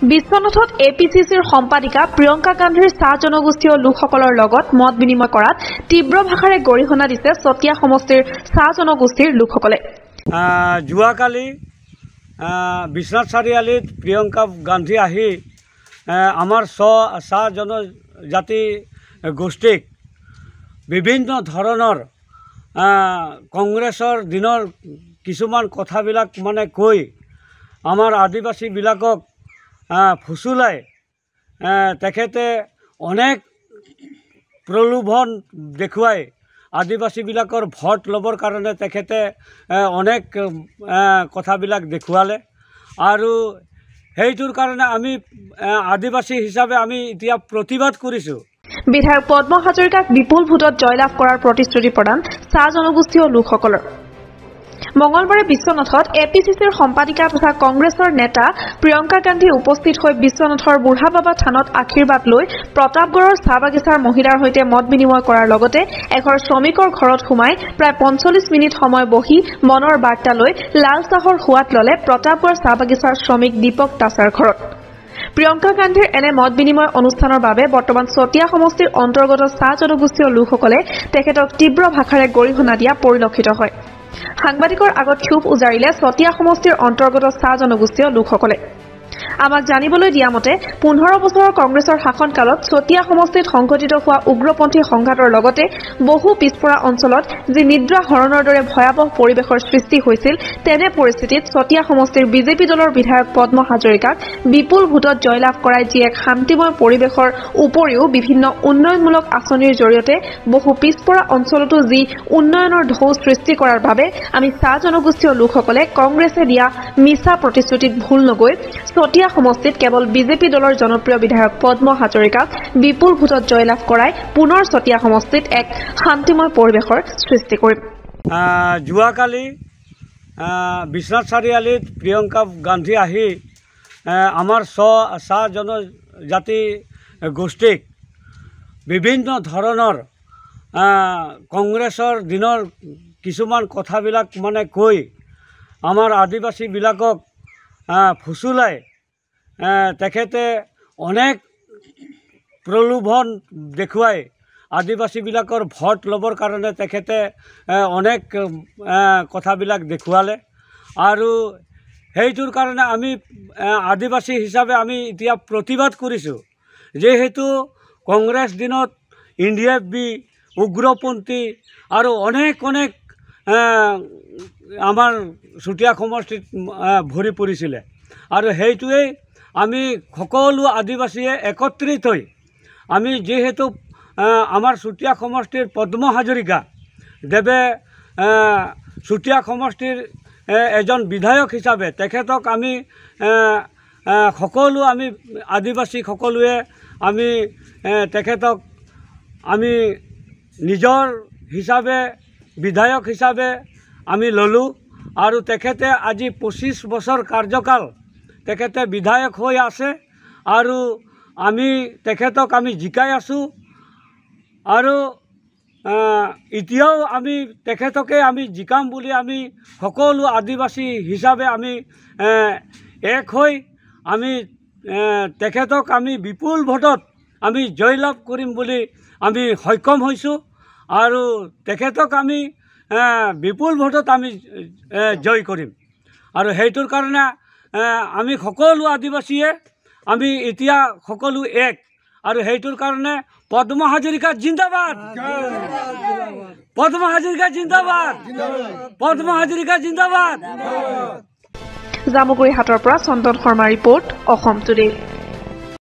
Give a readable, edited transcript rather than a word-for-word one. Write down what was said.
বিশ্বনাথত এপিচিচিৰ সম্পাদিকা প্ৰিয়ংকা গান্ধীৰ চাহ জনগোষ্ঠীয় লোকসকলৰ লগত মত বিনিময় কৰাত তীব্ৰ ভাষাৰে গৰিহণা দিছে চতিয়া সমষ্টিৰ চাহ জনগোষ্ঠীৰ লোকসকলে। যোৱাকালি বিশ্বনাথ চাৰিআলিত প্ৰিয়ংকা গান্ধী আহি আমাৰ চাহ জনজাতি গোষ্ঠীক বিভিন্ন ধৰণৰ কংগ্ৰেছৰ দিনৰ কিছুমান কথাবিলাক মানে কৈ আমাৰ আদিবাসীবিলাকক ফুচুলাই তেখেতে অনেক প্ৰলোভন দেখুৱাই আদিবাসীবিলাকৰ ভোট ল'বৰ কাৰণে তেখেতে অনেক কথাবিলাক দেখুৱালে আৰু সেইটোৰ কাৰণে আমি আদিবাসী হিচাপে আমি এতিয়া প্ৰতিবাদ কৰিছোঁ। বিধায়ক পদ্ম হাজৰিকাক বিপুল ভোটত জয়লাভ কৰাৰ প্ৰতিশ্ৰুতি প্ৰদান চাহ জনগোষ্ঠীয় লোকসকলৰ। মঙলবাৰে বিশ্বনাথত এপিচিচিৰ সম্পাদিকা তথা কংগ্ৰেছৰ নেতা প্ৰিয়ংকা গান্ধী উপস্থিত হৈ বিশ্বনাথৰ বুঢ়াবাবা থানত আশীৰ্বাদ লৈ প্ৰতাপগড়ৰ চাহ বাগিচাৰ মহিলাৰ সৈতে মত বিনিময় কৰাৰ লগতে এঘৰ শ্ৰমিকৰ ঘৰত সোমাই প্ৰায় ৪৫ মিনিট সময় বহি মনৰ বাৰ্তা লৈ লাল চাহৰ সোৱাদ ললে প্ৰতাপগড় চাহ বাগিচাৰ শ্ৰমিক দীপক দাসৰ ঘৰত। প্ৰিয়ংকা গান্ধীৰ এনে মত বিনিময় অনুষ্ঠানৰ বাবে বৰ্তমান চতিয়া সমষ্টিৰ অন্তৰ্গত চাহ জনগোষ্ঠীয় লোকসকলে তেখেতক তীব্ৰ ভাষাৰে গৰিহণা দিয়া পৰিলক্ষিত হয়। সাংবাদিকৰ আগত ক্ষোভ উজাৰিলে চতিয়া সমষ্টিৰ অন্তৰ্গত চাহ জনগোষ্ঠীয় লোকসকলে। আমাক জানিবলৈ দিয়া মতে ১৫ বছৰৰ কংগ্ৰেছৰ শাসনকালত চতিয়া সমষ্টিত সংঘটিত হোৱা উগ্ৰপন্থী সংঘাতৰ লগতে বহু পিছপৰা অঞ্চলত যি নিদ্ৰা হৰণৰ দৰে ভয়াৱহ পৰিৱেশৰ সৃষ্টি হৈছিল, তেনে পৰিস্থিতিত চতিয়া সমষ্টিৰ বিজেপি দলৰ বিধায়ক পদ্ম হাজৰিকাক বিপুল ভোটত জয়লাভ কৰাই যি এক শান্তিময় পৰিৱেশৰ উপৰিও বিভিন্ন উন্নয়নমূলক আঁচনিৰ জৰিয়তে বহু পিছপৰা অঞ্চলতো যি উন্নয়নৰ ঢৌ সৃষ্টি কৰাৰ বাবে আমি চাহ জনগোষ্ঠীয় লোকসকলে কংগ্ৰেছে দিয়া মিছা প্ৰতিশ্ৰুতিত ভুল নগৈ চতিয়া সমষ্টিত কেৱল বিজেপি দলৰ জনপ্ৰিয় বিধায়ক পদ্ম হাজৰিকাক বিপুল ভোটত জয়লাভ কৰাই পুনৰ চতিয়া সমষ্টিত এক শান্তিময় পৰিৱেশৰ সৃষ্টি কৰিম। যোৱাকালি বিশ্বনাথ চাৰিআলিত প্ৰিয়ংকা গান্ধী আহি আমাৰ চাহ জনজাতি গোষ্ঠীক বিভিন্ন ধৰণৰ কংগ্ৰেছৰ দিনৰ কিছুমান কথাবিলাক মানে কৈ আমাৰ আদিবাসীবিলাকক ফুচুলাই তেখেতে অনেক প্ৰলোভন দেখুৱাই আদিবাসীবিলাকৰ ভোট ল'বৰ কাৰণে তেখেতে অনেক কথাবিলাক দেখুৱালে আৰু সেইটোৰ কাৰণে আমি আদিবাসী হিচাপে আমি এতিয়া প্ৰতিবাদ কৰিছোঁ। যিহেতু কংগ্ৰেছ দিনত NDFB উগ্ৰপন্থী আৰু অনেক আমাৰ চুতীয়া সমষ্টিত ভৰি পৰিছিলে আৰু সেইটোৱেই আমি সকলো আদিবাসীয়ে একত্ৰিত হৈ আমি যিহেতু আমাৰ চুতীয়া সমষ্টিৰ পদ্ম হাজৰিকা দেৱে চুতীয়া সমষ্টিৰ এজন বিধায়ক হিচাপে তেখেতক আমি সকলো আমি আদিবাসী সকলোৱে আমি তেখেতক আমি নিজৰ হিচাপে বিধায়ক হিচাপে আমি ল'লোঁ আৰু তেখেতে আজি ২৫ বছৰ কাৰ্যকাল তেখেতে বিধায়ক হৈ আছে আৰু আমি তেখেতক আমি জিকাই আছোঁ আৰু এতিয়াও আমি তেখেতকে আমি জিকাম বুলি আমি সকলো আদিবাসী হিচাপে আমি এক হৈ আমি তেখেতক আমি বিপুল ভোটত আমি জয়লাভ কৰিম বুলি আমি সক্ষম হৈছোঁ আৰু তেখেতক আমি বিপুল ভোটত আমি জয় কৰিম আৰু সেইটোৰ কাৰণে আমি সকলো আদিবাসীয়ে আমি এতিয়া সকলো এক আৰু সেইটোৰ কাৰণে পদ্ম হাজৰিকা জিন্দাবাদ, পদ্ম হাজৰিকা জিন্দাবাদ, পদ্ম হাজৰিকা জিন্দাবাদ। জামুগুৰি হাটৰ পৰা চন্দন শৰ্মা ৰিপৰ্ট, অসম টুডে।